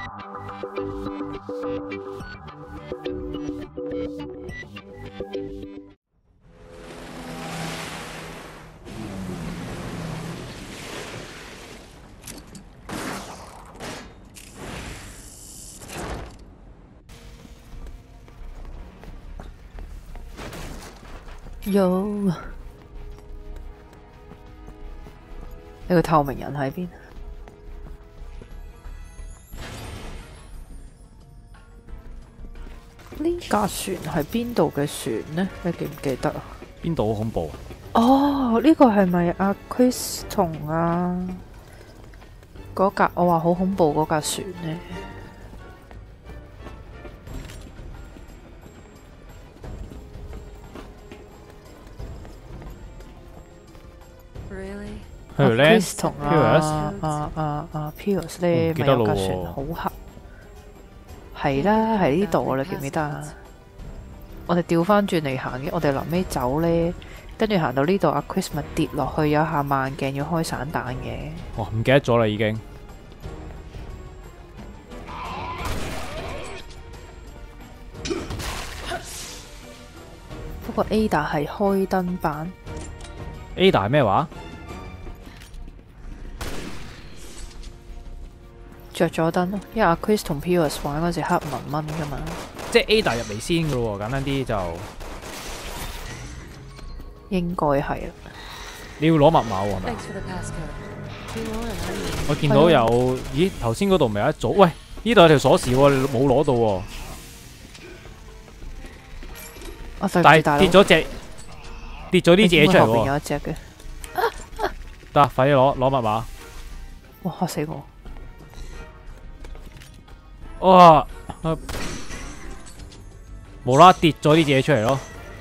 有，你個透明人喺邊？呢架船係邊度嘅船呢？你記唔記得啊？ 邊度好恐怖？ 哦，呢個係咪阿 Chris 同嗰架我話好恐怖嗰架船呢？ 去咧 Chris 同Pierce 咧，咪有架船好黑。係啦，喺呢度你記唔記得啊？我哋調翻轉嚟行嘅，我哋臨尾走咧，跟住行到呢度，阿 Chris 咪跌落去，有下慢鏡要開散彈嘅。 哇，唔記得咗啦已經。 不過 Ada 係開燈版。 Ada 係咩話？ 着咗燈咯，因為阿 Chris 同 Pierce 玩嗰時黑蚊蚊噶嘛。 即係 Ada 入嚟先噶咯喎，簡單啲就應該係啦。 你要攞密碼喎係咪？我見到有，咦頭先嗰度咪有一組？喂，呢度有條鎖匙喎，你冇攞到喎。但係跌咗啲嘢出嚟喎。後邊有一隻嘅。 得，快啲攞密碼。 哇！嚇死我！ 哇！無啦啦跌咗啲嘢出嚟咯。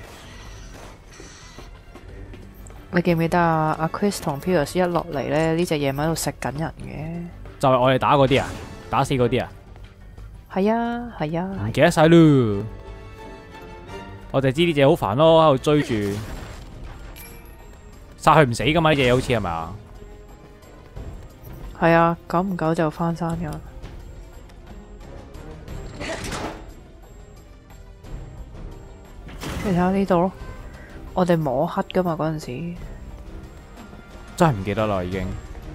你記唔記得啊？阿 Chris 同 Pierce 一落嚟咧，呢隻嘢咪喺度食緊人嘅。 就係我哋打嗰啲啊，打死嗰啲啊。 係啊，係啊。 唔記得晒咯。我就知呢隻好煩咯，喺度追住，殺佢唔死噶嘛？呢隻嘢好似係咪啊？ 係啊，久唔久就翻山噶。你睇下呢度咯，我哋摸黑噶嘛嗰陣時， 真係唔記得啦已經。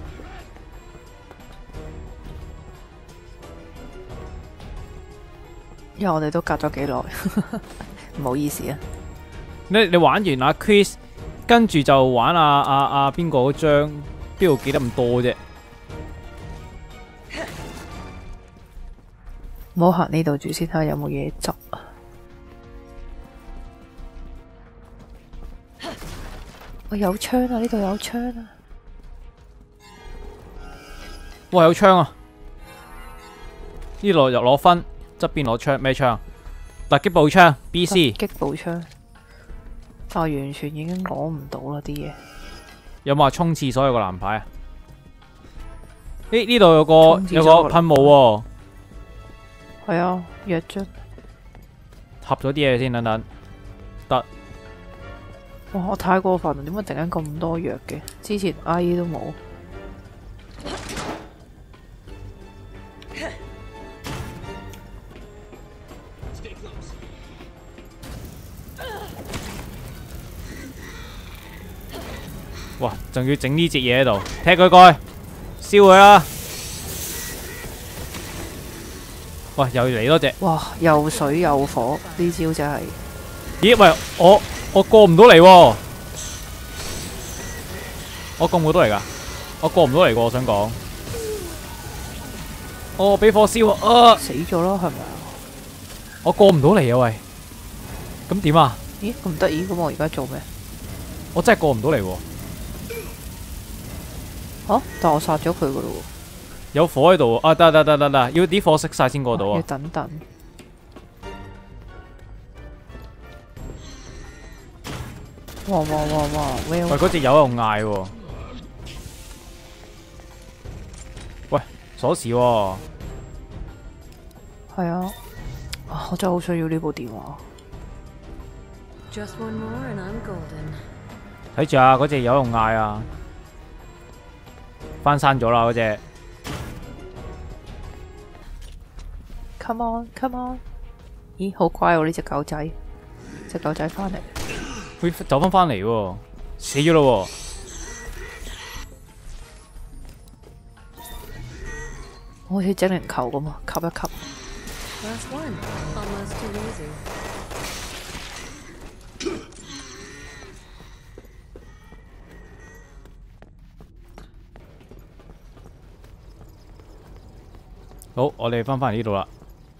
因為我哋都隔咗幾耐，唔好意思啊。 你玩完阿 Chris， 跟住就玩阿邊個嗰張，邊度記得咁多啫？ 唔好行呢度住先，睇下有冇嘢執。我有槍啊！呢度有槍啊！ 哇，有槍啊！呢度又攞分，側邊攞槍，咩槍？突擊步槍 BC。 突擊步槍，但係完全已經攞唔到啦啲嘢。 有冇話衝廁所有個藍牌啊？呢度有個噴霧喎。 係啊，藥樽。 合咗啲嘢先，等等。得。 哇！我太過分啦，點解突然間咁多藥嘅？之前 IE 都冇。 哇！仲要整呢隻嘢喺度，踢佢過去，燒佢啦！喂，又嚟多隻。 哇！又水又火，呢招真係。 咦？喂，我過唔到嚟喎，我過唔到嚟噶，我過唔到嚟噶，我想講。哦，俾火燒啊！ 死咗咯，係咪啊？ 我過唔到嚟啊！喂，咁點啊？ 咦？咁得意，咁我而家做咩？ 我真係過唔到嚟喎。 啊！但我殺咗佢噶咯喎。 有火喺度啊！得，要啲火熄晒先過到啊！ 要等等。哇！喂， 嗰隻友又嗌喎。喂，鎖匙喎。 係啊，我真係好需要呢部電話。 睇住啊！嗰隻友又嗌啊！翻山咗啦嗰隻。 ，come on，come on。咦，好乖喎呢只狗仔，只狗仔翻嚟。 佢走翻嚟喎，死咗咯喎！ 好似精靈球咁啊，吸一吸。 Last one. Almost too easy. 好，我哋翻返嚟呢度啦。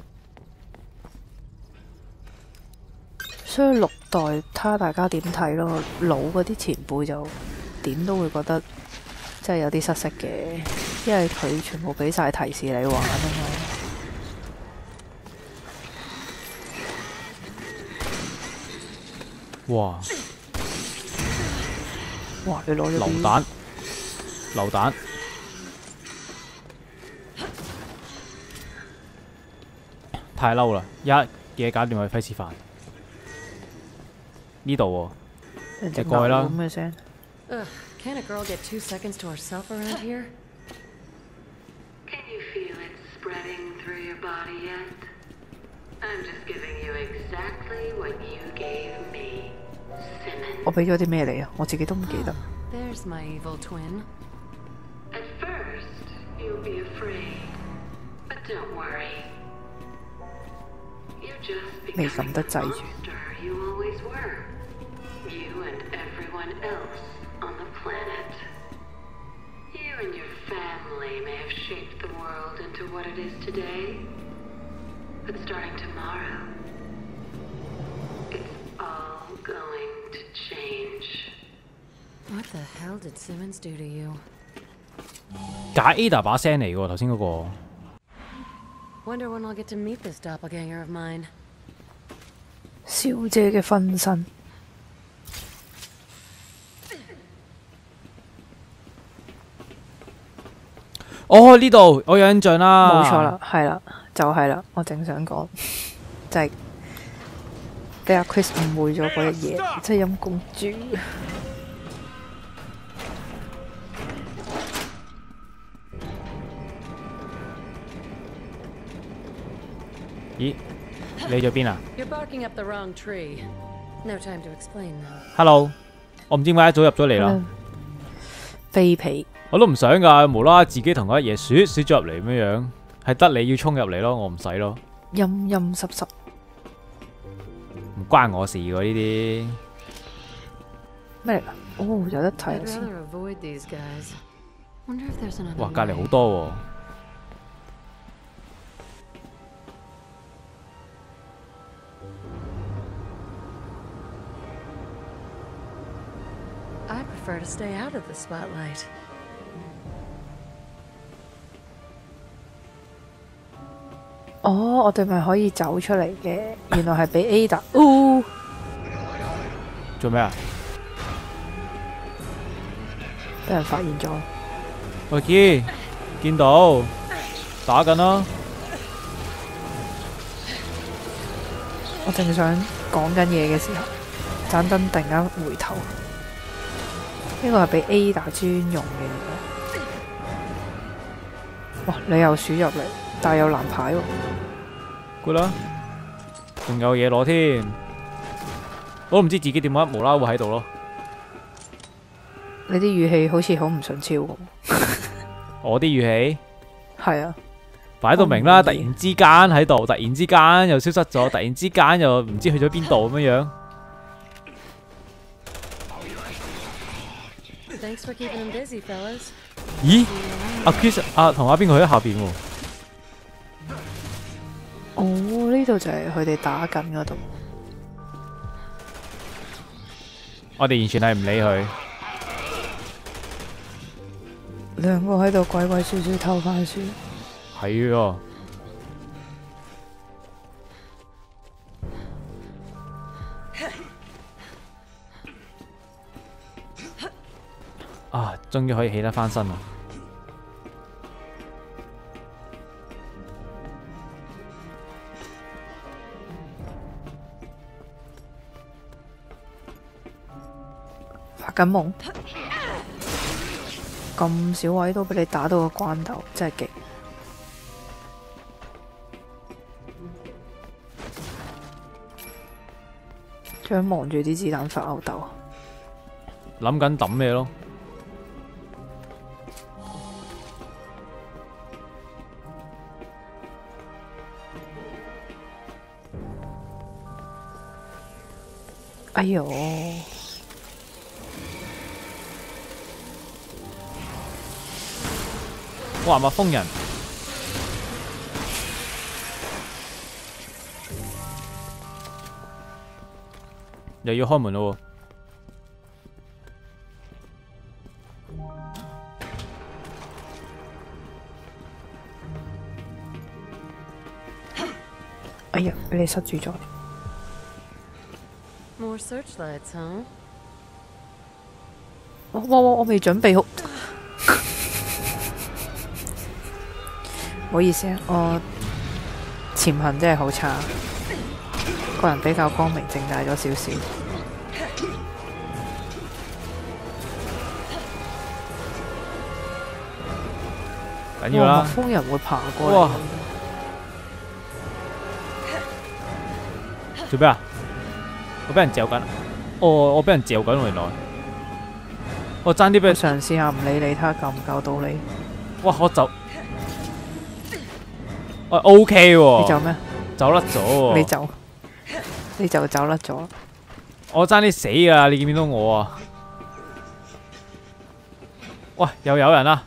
所以6代睇大家點睇咯，老嗰啲前輩就點都會覺得真係有啲失色嘅，因為佢全部俾晒提示你玩啊嘛。 哇！ 哇！你攞咗榴彈，榴彈。太嬲啦！一嘢搞掂佢，費事煩。呢度喎，你過去啦。 咁嘅聲。 Ugh, can't a girl get 2 seconds to herself around here? Can you feel it spreading through your body yet? I'm just giving you exactly what you gave me, Simmons. 我俾咗啲咩你啊？我自己都唔記得。 There's my evil twin. At first, you'll be afraid, but don't worry. You're just 未 becoming 撳得 the 滯住。 monster you always were. You and everyone else on the planet. You and your family may have shaped the world into what it is today, but starting tomorrow, it's all going to change. What the hell did Simmons do to you? 假 Ada 把聲嚟嘅喎，頭先嗰個。 Wonder when I'll get to meet this doppelganger of mine. 小姐嘅分身。 哦，呢度我有印象啦。 冇錯啦，係啦，就係啦，我正想講，就係俾阿 Chris 誤會咗嗰一嘢，真係陰公豬。 咦，你咗邊啊 You're barking up the wrong tree. No time to explain though. ？Hello，我唔知點解一早入咗嚟啦。 飛皮。 我都唔想㗎，無啦啦自己同我一爺鼠咗入嚟咁樣，係得你要衝入嚟咯，我唔使咯。 陰陰濕濕。 唔關我事喎呢啲。 咩嚟㗎？哦，有得睇 I'd 先。 rather avoid these guys. Wonder if there's another 哇，隔離 way. 好多喎。 I prefer to stay out of the spotlight. 哦，我哋咪可以走出嚟嘅，原來係俾 Ada。哦， 做咩啊？ 俾人發現咗。 喂，見到打緊啦。 我正想講緊嘢嘅時候，盞燈突然間回頭。呢個係俾 Ada 專用嘅嘢。哇！你又鼠入嚟，但係有藍牌喎。 good 啦，仲有嘢攞添。我都唔知自己點解無啦啦會喺度咯。 你啲語氣好似好唔順超咁。 我啲語氣係啊， 擺到明啦， 我唔滿意突然之間喺度，突然之間又消失咗，突然之間又唔知去咗邊度咁樣樣。 Thanks for keeping him busy, fellas. 咦？阿 Chris 同阿邊個喺下邊喎？ 哦，呢度就係佢哋打緊嗰度。 我哋完全係唔理佢。 兩個喺度鬼鬼祟祟偷番薯。 係喎。啊！終於可以起得翻身啦！ 發緊夢，咁少位都俾你打到個關頭，真係勁！ 仲喺望住啲子彈發吽豆。 諗緊抌咩咯？ 哎呦！ 哇！蜜蜂人，又要開門咯喎！ 哎呀，俾你塞住咗。 More searchlights, huh? 我未準備好。唔好意思啊，我潛行真係好差，個人比較光明正大咗少少。 緊要啦！ 蜜蜂人會爬過哇！ 嚟。 做咩啊？我俾人嚼緊。哦，我俾人嚼緊原來。我爭啲俾我嘗試下唔理你，睇下救唔救到你。 哇！我走。喂 ，OK 喎。 你走咩？ 走甩咗喎。 你就走甩咗。 我爭啲死㗎，你見唔見到我啊？喂，又有人啦！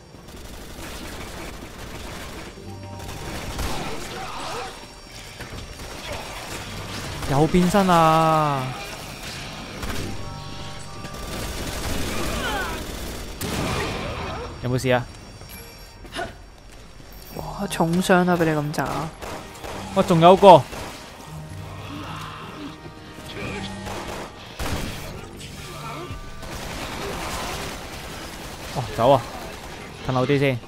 又變身啊！有冇事啊？ 哇，重傷啦！俾你咁炸。 我仲有個。哦，走啊！褪後啲先。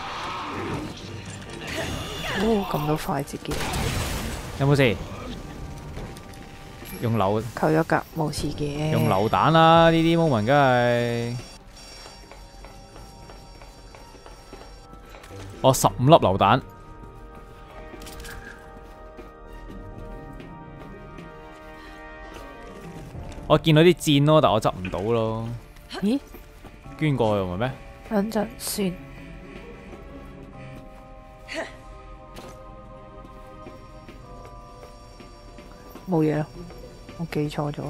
哦，咁都快捷嘅。 有冇事？用榴扣咗格冇事嘅。 用榴彈啦！呢啲 moment 梗係。我15粒榴彈。我見到啲箭咯，但我執唔到咯。 咦？ 捐過去唔係咩？ 等陣先。冇嘢啦，我記錯咗。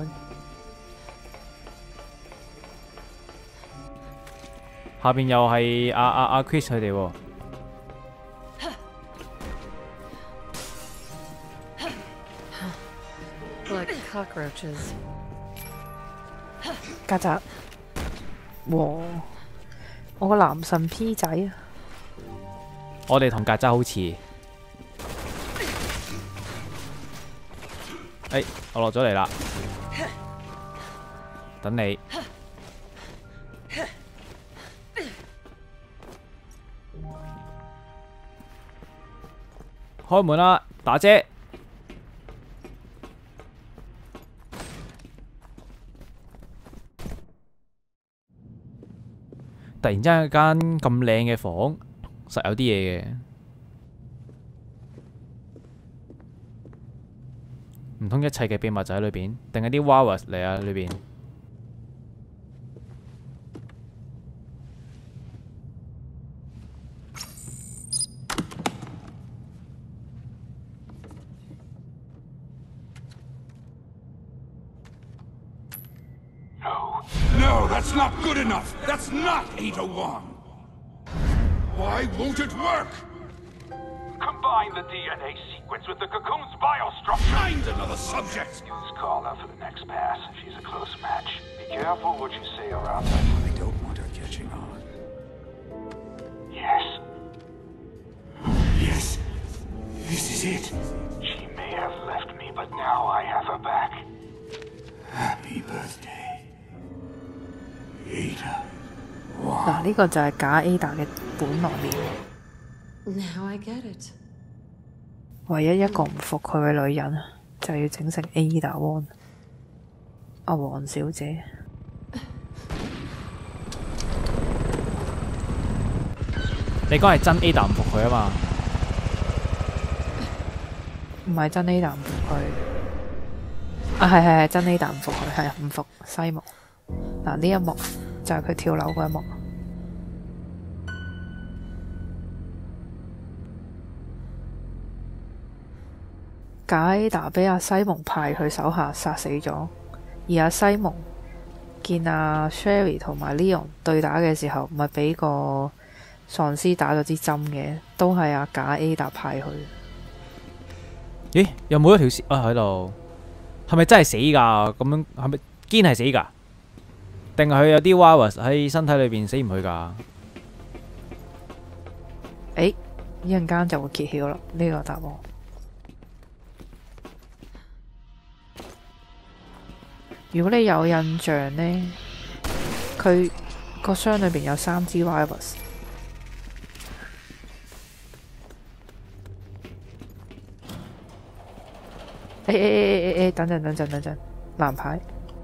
下邊又係阿 Chris 佢哋喎。 Like cockroaches. 曱甴。哇！我個男神 P 仔啊！ 我哋同曱甴好似。哎，我落咗嚟啦，等你。開門啦，打姐。突然之間間咁靚嘅房，實有啲嘢嘅。唔通一切嘅秘密就喺裏邊，定係啲 Wawas 嚟啊裏邊？ No, that's not good enough. That's not 801. Why won't it work? Combine the DNA sequence with the cocoon's biostructure. Find another subject. Use Carla for the next pass. She's a close match. Be careful what you say around her. I don't want her catching on. Yes, Yes, this is it. she may have left me, but now I have her back. Happy birthday, Ada. 嗱，呢個就係假 Ada 嘅本來面。 Now I get it. 唯一一個唔服佢嘅女人，就要整成 Ada Wong。阿黃小姐。 你講係真 Ada 唔服佢啊嘛？ 唔係真 Ada 唔服佢。 啊，係真呢啖唔服佢，係唔服西蒙。嗱呢一幕就係佢跳樓嗰一幕。賈 Ada 俾阿西蒙派佢手下殺死咗，而阿西蒙見阿 Sherry 同埋 Leon 對打嘅時候，咪俾個喪屍打咗支針嘅，都係阿賈 Ada 派佢。 咦？有冇一條線啊喺度？係咪真係死㗎？咁樣係咪堅係死㗎？定係佢有啲 virus 喺身體裏邊死唔去㗎？ 誒，一陣間就會揭曉啦，呢個答案。如果你有印象呢，佢個箱裏邊有3支 virus。等陣，藍牌。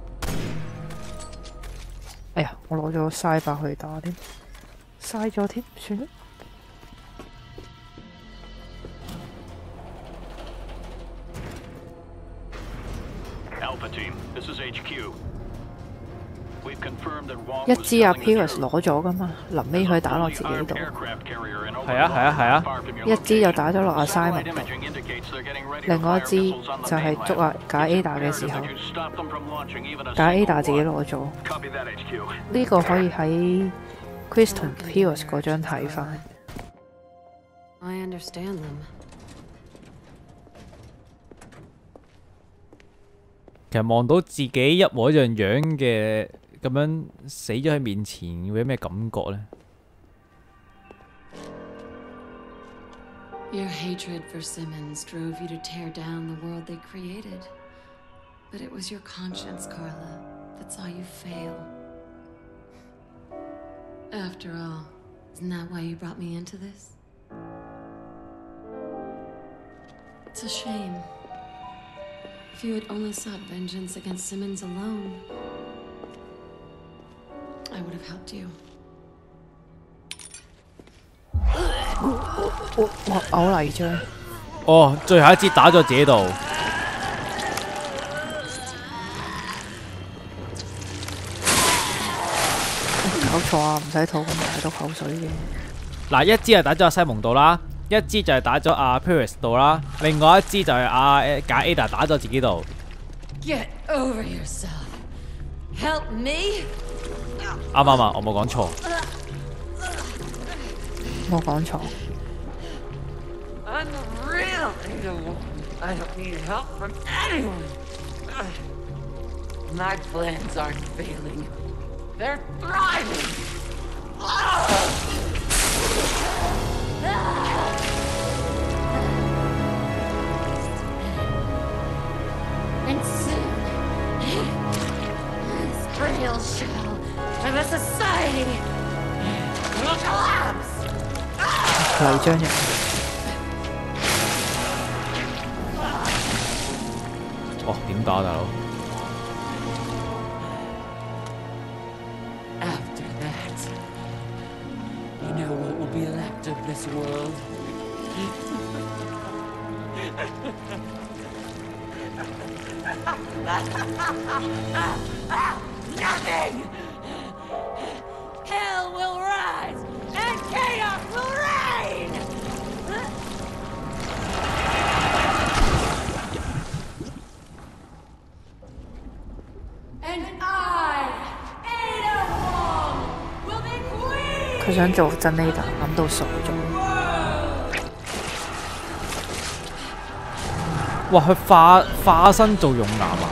哎呀，我攞咗嘥把去打添，嘥咗添，算啦。一支阿 Pierce 攞咗噶嘛，臨尾佢打落自己度。 係啊。 一支就打咗落阿 Simon 度，另外一支就係捉阿賈 Ada 嘅時候，賈 Ada 自己攞咗。呢個可以喺 Chris 同 Pierce 嗰張睇翻。 I understand them. 其實望到自己一模一樣樣嘅咁樣死咗喺面前，會有咩感覺呢？ Your hatred for Simmons drove you to tear down the world they created. But it was your conscience, Carla, that saw you fail. After all, isn't that why you brought me into this? It's a shame. If you had only sought vengeance against Simmons alone, I would have helped you. 哇！嘔泥漿。 哦，最後一支打咗自己度。 搞錯啊！唔使吐咁大督口水嘅。 嗱，一支係打咗阿西蒙度啦，一支就係打咗阿 Pierce 度啦，另外一支就係阿賈 Ada 打咗自己度。 Get over yourself. Help me. 啱啊！我冇講錯。 冇講錯。 I'm the real Ada. I don't need help from anyone. My plans aren't failing. They're thriving. And soon, this frail shell of a society will collapse. 泥漿人。 哦，點打大佬？ After that, you know what will be left of this world? Nothing! Hell will rise and chaos will reign! And I, Ada Wong, will be queen! 佢想做真 Ada，諗到傻咗。 哇！佢化身做熔岩啊！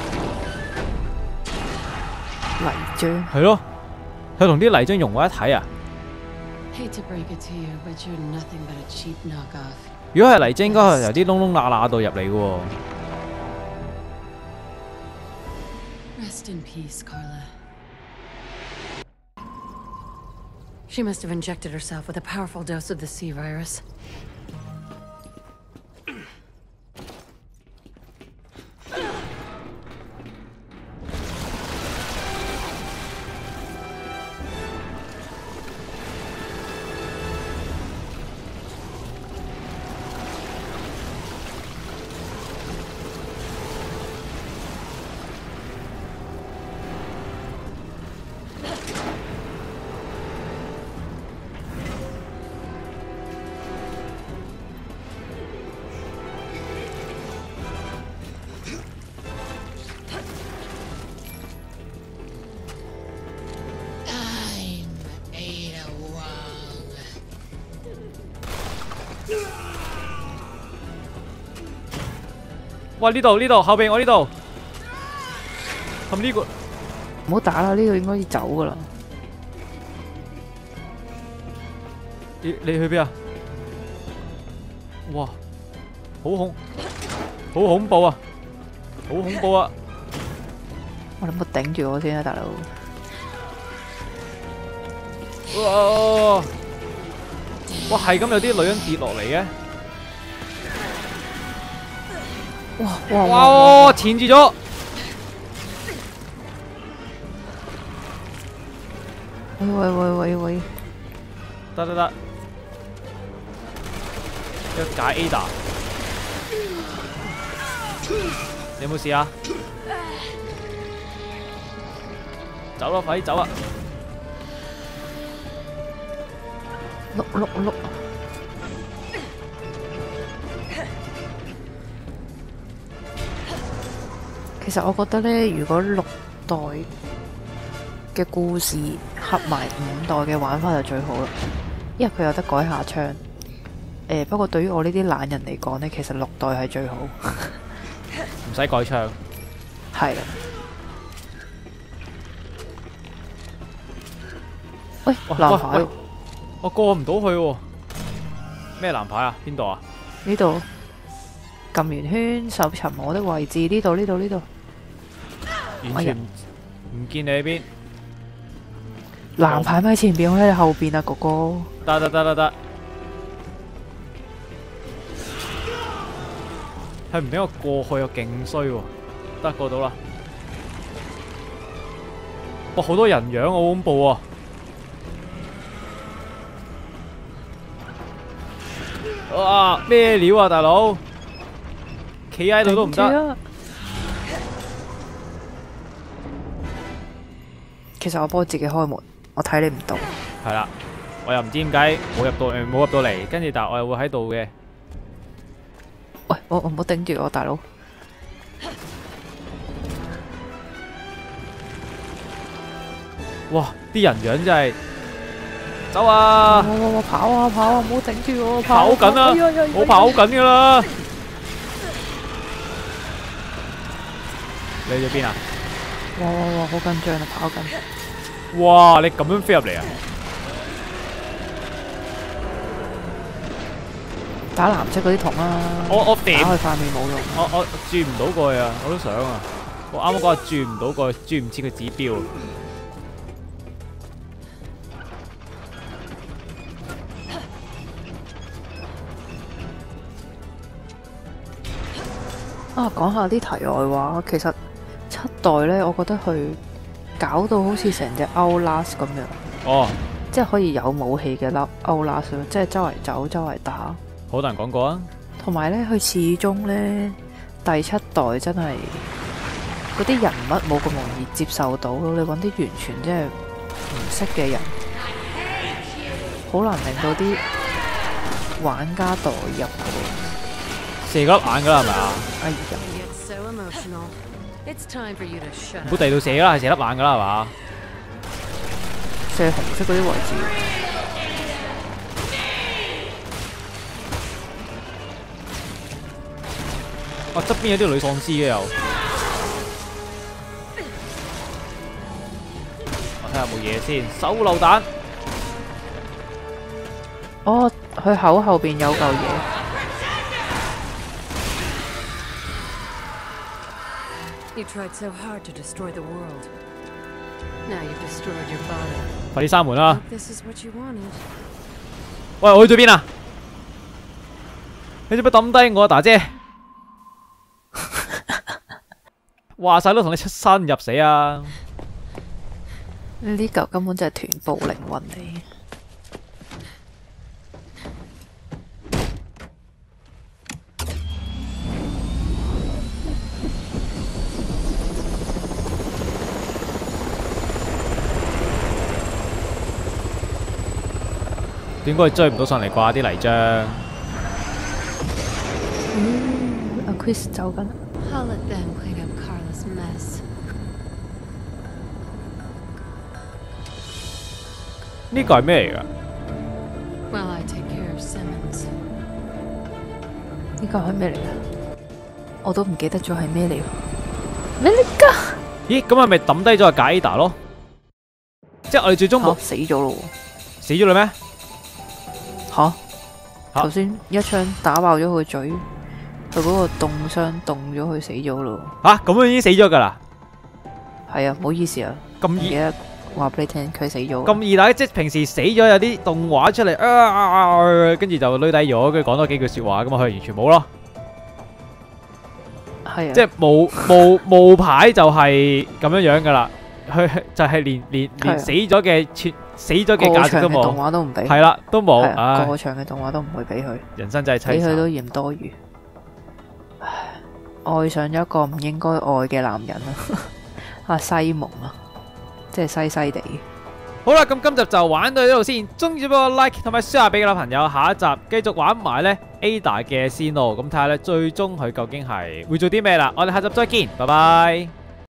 泥漿。 係咯，佢同啲泥漿融為一體啊！ Hate to break it to you, but you're nothing but a cheap knockoff. 如果係泥漿，應該係由啲窿窿罅罅度入嚟嘅喎。 Rest in peace, Carla. She must have injected herself with a powerful dose of the C virus. 哇！呢度後邊我呢度，係咪呢個？ 唔好打啦，呢度應該要走噶啦。 你去邊啊？哇！好恐怖啊！好恐怖啊！ 我諗冇頂住我先啊，大佬。 哇！哇！係咁有啲女人跌落嚟嘅。哇！纏住咗。 喂！ 得，一解 Ada， 你有冇事啊？走啦，快啲走啊！ 碌！其實我覺得呢，如果6代嘅故事合埋5代嘅玩法就最好啦，因為佢有得改下槍。不過對於我呢啲懶人嚟講呢，其實6代係最好。 唔使改槍。 係啦。喂，藍牌喎！ 我過唔到去喎。咩藍牌啊？邊度啊？ 呢度撳圓圈，搜尋我的位置。呢度。 完全唔見你喺邊。 藍牌咪喺前邊，我喺你後邊啊，哥哥。 得。係唔俾我過去，我勁衰喎。得過到啦。哇！好多人樣，好恐怖啊！哇！咩料啊，大佬？企喺度都唔得。 其實我幫自己開門，我睇你唔到。 係啦，我又唔知點解冇入到嚟，跟住但係我又會喺度嘅。 喂，我唔好頂住我，大佬。 哇！啲人樣真係走啊！ 我跑啊！唔好頂住我， 跑緊啦！我跑緊噶啦！你喺邊啊？ 哇！好緊張啊，跑緊。 哇！你咁樣飛入嚟啊？ 打藍色嗰啲桶啦。 我打佢塊面冇用。 我轉唔到過去啊！我都想啊！我啱啱講話轉唔到過去，轉唔切佢指標。 講下啲題外話，其實7代呢，我覺得佢搞到好似成隻 Outlast 咁樣。即係可以有武器嘅 Outlast， 即係周圍走、周圍打。 好多人講過啊。同埋呢，佢始終呢，第7代真係嗰啲人物冇咁容易接受到咯。你揾啲完全即係唔識嘅人，好難令到啲玩家代入嘅。 射粒眼噶啦，係咪啊？ 哎呀！ 唔好地到射啦，係射粒眼噶啦，係嘛？ 射紅色嗰啲位置。 哇！側邊有啲女喪屍嘅又。我睇下有冇嘢先，手榴彈。 佢口後邊有嚿嘢。 You tried so hard to destroy the world. Now you've destroyed your body. 快啲閂門啦！ This is what you wanted. 喂，我去咗邊啊？你做咩抌低我啊，大姐？話晒都同你出生入死啊！ 呢嚿根本就係臀部靈魂嚟。 點解追唔到上嚟掛啲泥漿？ 阿 Chris 走緊。 I'll let them clean up Carla's mess. 呢個係咩嚟㗎？ While I take care of Simmons. 呢個係咩嚟㗎？ 我都唔記得咗係咩嚟。咩嚟㗎？ 咦，咁係咪抌低咗阿 Ada 咯？即係我哋最終冇死咗咯喎！ 死咗啦咩？ 吓！頭先一槍打爆咗佢嘴，佢嗰個凍傷凍咗，佢死咗咯。 吓，咁樣已經死咗㗎啦？ 係啊，唔好意思啊， 咁易唔記得話俾你聽，佢死咗。 咁易打，即係平時死咗有啲動畫出嚟，跟住就攣低咗，跟住講多幾句説話，咁啊佢完全冇咯。 係啊， 即係冇牌就係咁樣樣㗎啦。佢就係連死咗嘅價值都冇， 動畫都唔俾。 係啦，都冇。 過長嘅動畫都唔會俾佢。 人生真係凄慘。 俾佢都嫌多餘。唉，愛上咗一個唔應該愛嘅男人啊！阿西蒙啊，即係西西地。 好啦，咁今集就玩到呢度先。中意俾個 like 同埋 share 俾個朋友，下一集繼續玩埋呢 Ada 嘅線路，咁睇下呢最終佢究竟係會做啲咩啦。我哋下集再見，拜拜。